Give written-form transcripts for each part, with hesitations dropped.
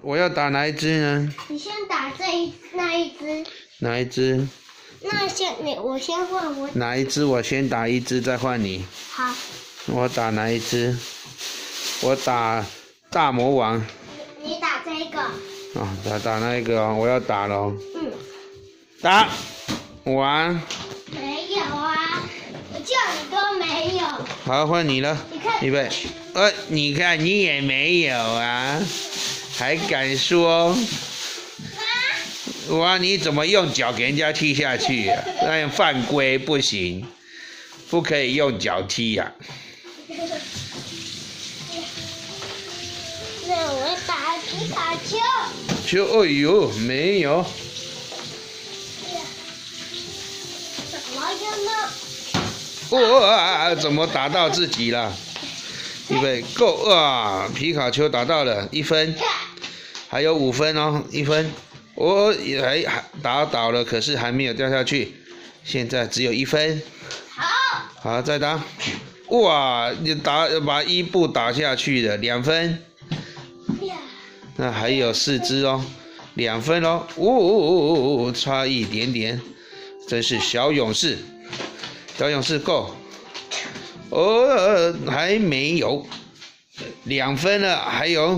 我要打哪一只呢？ 你先打那一只。 哪一只？ 那我先换我。 哪一只？我先打一只，再换你。 好。 我打哪一只？我打大魔王。 你打这个。 哦，打那个哦，我要打了哦。 嗯。 打。完。 没有啊，我叫你都没有。 好，换你了。 你看。 预备。你看你也没有啊，还敢说？哇！你怎么用脚给人家踢下去啊？那样犯规不行，不可以用脚踢呀。 那我打皮卡丘。哎呦，没有。 怎么样呢？ 哇！怎么打到自己了？预备，Go！哇！皮卡丘打到了1分，还有5分哦，1分。我还打倒了，可是还没有掉下去，现在只有1分。好，再打。哇，你把伊布打下去了，2分。那还有4只哦，2分哦。差一点点，真是小勇士。小勇士 Go。还没有，2分了，还有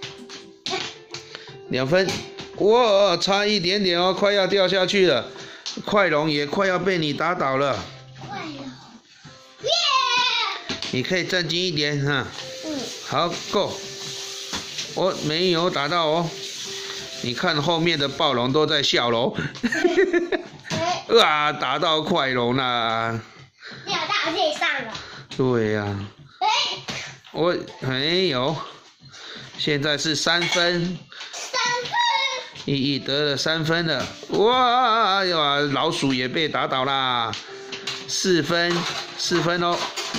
2分。哇，差一点点哦，快要掉下去了。快龙也快要被你打倒了。 快龙， 你可以站近一点哈。好 ，Go。我没有打到哦。你看后面的暴龙都在笑喽。哇，打到快龙啦。 掉到地上了。 对呀。我没有。现在是3分。得了3分了，哇呀！老鼠也被打倒啦，4分哦。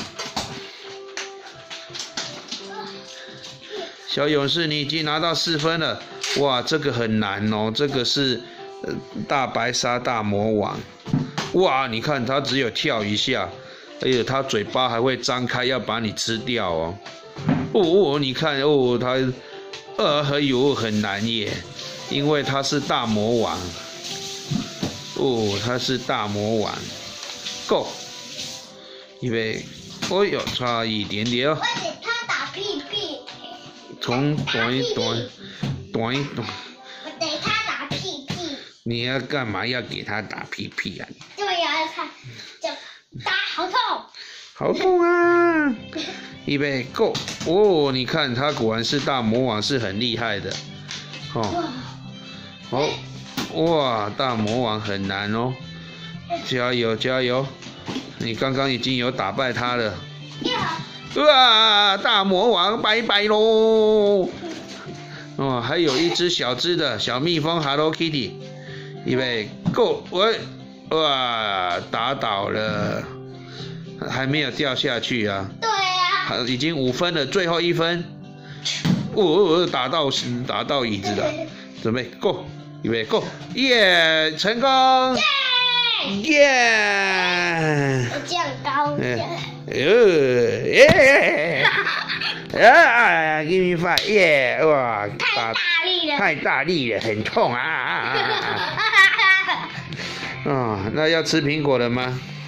小勇士，你已经拿到4分了，哇，这个很难哦，这个是大白鲨大魔王，哇，你看它只有跳一下，而且它嘴巴还会张开要把你吃掉哦。你看哦，它很难耶。因为他是大魔王，他是大魔王 ，Go， 预备，差一点点哦。 我给他打屁屁。 从短。 我给他打屁屁。 你要干嘛要给他打屁屁啊？ 对呀，看，就打好痛。 好痛啊！预备 ，Go， 你看他果然是大魔王，是很厉害的，哇，大魔王很难哦，加油加油！你刚刚已经有打败他了。哇，大魔王拜拜喽！还有一只小只的小蜜蜂 Hello Kitty， 预备 Go！ 哇，打倒了，还没有掉下去啊。 对啊。 已经5分了，最后1分。打到椅子了，准备 Go！ 预备 Go！ 耶，成功！耶！ 我这样高。 give me five！ 耶！哇， 太大力了。 太大力了，很痛啊！那要吃苹果了吗？